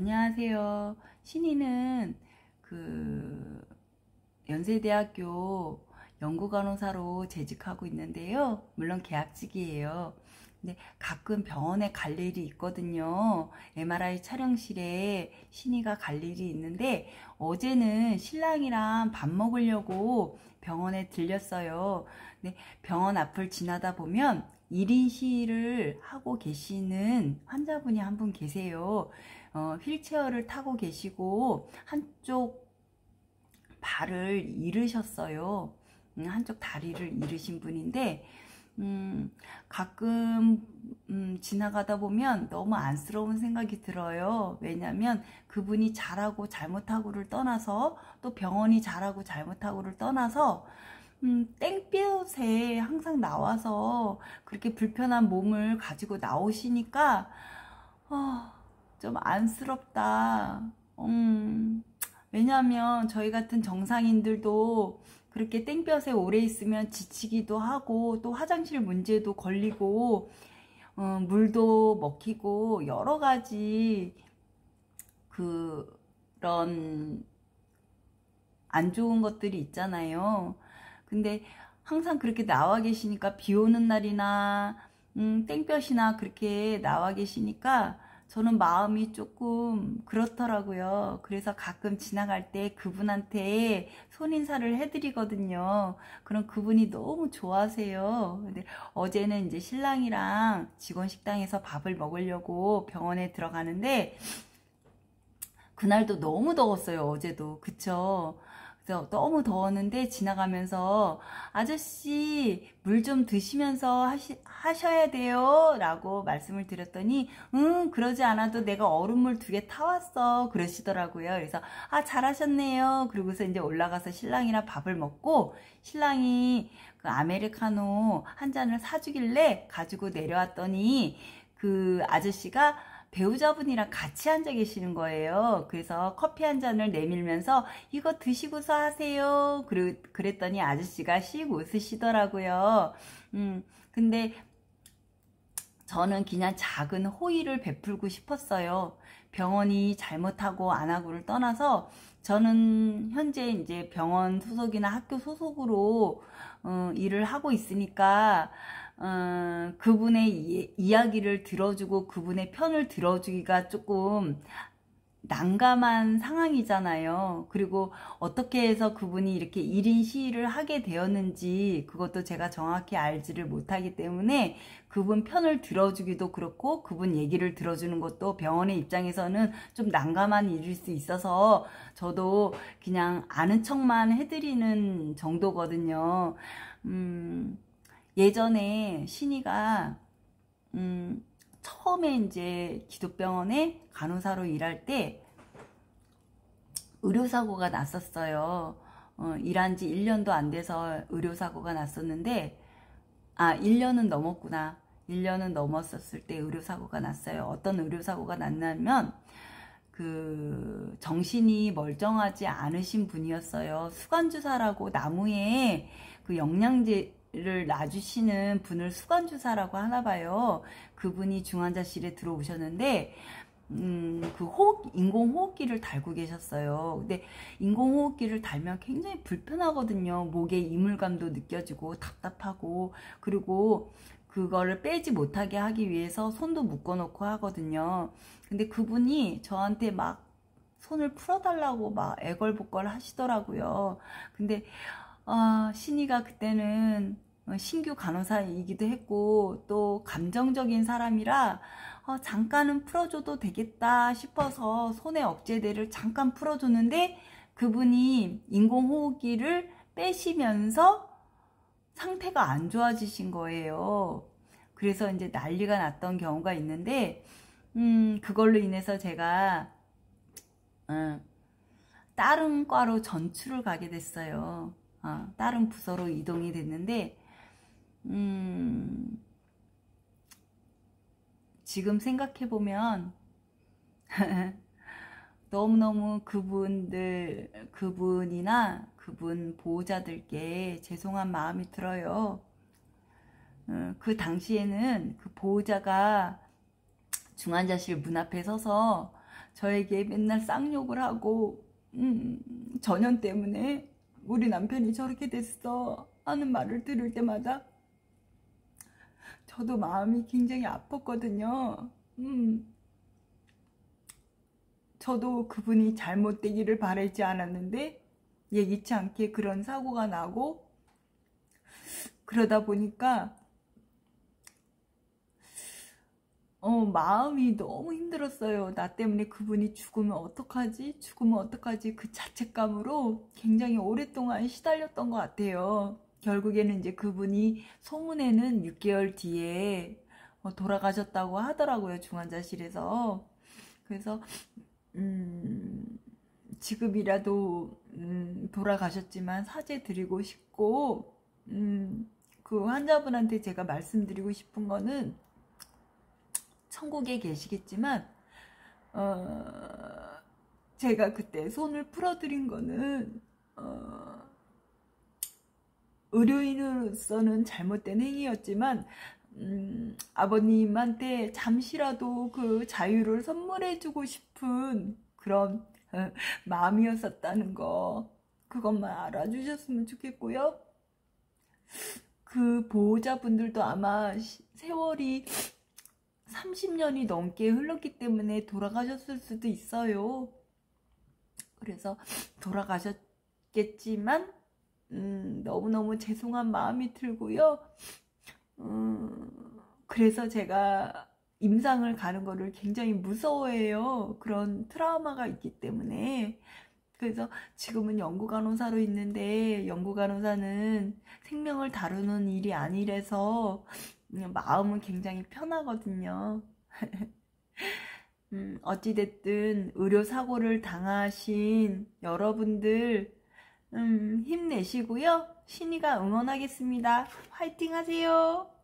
안녕하세요. 신이는 연세대학교 연구간호사로 재직하고 있는데요. 물론 계약직이에요. 근데 가끔 병원에 갈 일이 있거든요. MRI 촬영실에 신이가 갈 일이 있는데 어제는 신랑이랑 밥 먹으려고 병원에 들렸어요. 근데 병원 앞을 지나다 보면 1인 시위를 하고 계시는 환자분이 한 분 계세요. 휠체어를 타고 계시고 한쪽 발을 잃으셨어요. 한쪽 다리를 잃으신 분인데 가끔 지나가다 보면 너무 안쓰러운 생각이 들어요. 왜냐하면 그분이 잘하고 잘못하고를 떠나서 또 병원이 잘하고 잘못하고를 떠나서 땡볕에 항상 나와서 그렇게 불편한 몸을 가지고 나오시니까 좀 안쓰럽다. 왜냐하면 저희 같은 정상인들도 그렇게 땡볕에 오래 있으면 지치기도 하고 또 화장실 문제도 걸리고 물도 먹히고 여러 가지 그런 안 좋은 것들이 있잖아요. 근데 항상 그렇게 나와 계시니까 비 오는 날이나 땡볕이나 그렇게 나와 계시니까 저는 마음이 조금 그렇더라고요. 그래서 가끔 지나갈 때 그분한테 손인사를 해드리거든요. 그럼 그분이 너무 좋아하세요. 근데 어제는 이제 신랑이랑 직원 식당에서 밥을 먹으려고 병원에 들어가는데 그날도 너무 더웠어요. 어제도. 그쵸? 그래서 너무 더웠는데 지나가면서 아저씨 물 좀 드시면서 하셔야 돼요 라고 말씀을 드렸더니 그러지 않아도 내가 얼음물 2개 타왔어 그러시더라고요. 그래서 잘하셨네요. 그러고서 이제 올라가서 신랑이랑 밥을 먹고 신랑이 그 아메리카노 한 잔을 사주길래 가지고 내려왔더니 그 아저씨가 배우자분이랑 같이 앉아 계시는 거예요. 그래서 커피 한 잔을 내밀면서 이거 드시고서 하세요. 그랬더니 아저씨가 씩 웃으시더라고요. 근데 저는 그냥 작은 호의를 베풀고 싶었어요. 병원이 잘못하고 안 하고를 떠나서 저는 현재 이제 병원 소속이나 학교 소속으로 일을 하고 있으니까 그분의 이야기를 들어주고 그분의 편을 들어주기가 조금 난감한 상황이잖아요. 그리고 어떻게 해서 그분이 이렇게 1인 시위를 하게 되었는지 그것도 제가 정확히 알지를 못하기 때문에 그분 편을 들어주기도 그렇고 그분 얘기를 들어주는 것도 병원의 입장에서는 좀 난감한 일일 수 있어서 저도 그냥 아는 척만 해드리는 정도거든요. 예전에 신이가 처음에 이제 기독병원에 간호사로 일할 때 의료사고가 났었어요. 일한 지 1년도 안 돼서 의료사고가 났었는데 1년은 넘었구나. 1년은 넘었었을 때 의료사고가 났어요. 어떤 의료사고가 났냐면 그 정신이 멀쩡하지 않으신 분이었어요. 수간주사라고 나무에 그 영양제를 놔주시는 분을 수간주사라고 하나 봐요. 그분이 중환자실에 들어오셨는데 인공호흡기를 달고 계셨어요. 근데 인공호흡기를 달면 굉장히 불편하거든요. 목에 이물감도 느껴지고 답답하고 그리고 그거를 빼지 못하게 하기 위해서 손도 묶어놓고 하거든요. 근데 그분이 저한테 막 손을 풀어달라고 막 애걸복걸 하시더라고요. 근데 신이가 그때는 신규 간호사이기도 했고 또 감정적인 사람이라 잠깐은 풀어줘도 되겠다 싶어서 손의 억제대를 잠깐 풀어줬는데 그분이 인공호흡기를 빼시면서 상태가 안 좋아지신 거예요. 그래서 이제 난리가 났던 경우가 있는데 그걸로 인해서 제가 다른 과로 전출을 가게 됐어요. 다른 부서로 이동이 됐는데 지금 생각해보면 너무너무 그분이나 그분 보호자들께 죄송한 마음이 들어요. 그 당시에는 그 보호자가 중환자실 문 앞에 서서 저에게 맨날 쌍욕을 하고 전현 때문에 우리 남편이 저렇게 됐어 하는 말을 들을 때마다 저도 마음이 굉장히 아팠거든요. 저도 그분이 잘못되기를 바라지 않았는데 예기치 않게 그런 사고가 나고, 그러다 보니까 마음이 너무 힘들었어요. 나 때문에 그분이 죽으면 어떡하지? 죽으면 어떡하지? 그 자책감으로 굉장히 오랫동안 시달렸던 것 같아요. 결국에는 이제 그분이 소문에는 6개월 뒤에 돌아가셨다고 하더라고요. 중환자실에서. 그래서 지금이라도 돌아가셨지만 사죄 드리고 싶고, 그 환자분한테 제가 말씀드리고 싶은 거는, 천국에 계시겠지만 제가 그때 손을 풀어드린 거는 의료인으로서는 잘못된 행위였지만 아버님한테 잠시라도 그 자유를 선물해주고 싶은 그런 마음이었었다는 거, 그것만 알아주셨으면 좋겠고요. 그 보호자분들도 아마 세월이 30년이 넘게 흘렀기 때문에 돌아가셨을 수도 있어요. 그래서 돌아가셨겠지만 너무너무 죄송한 마음이 들고요. 그래서 제가 임상을 가는 거를 굉장히 무서워해요. 그런 트라우마가 있기 때문에. 그래서 지금은 연구간호사로 있는데, 연구간호사는 생명을 다루는 일이 아니라서 마음은 굉장히 편하거든요. 어찌됐든 의료사고를 당하신 여러분들 힘내시고요. 신이가 응원하겠습니다. 화이팅 하세요.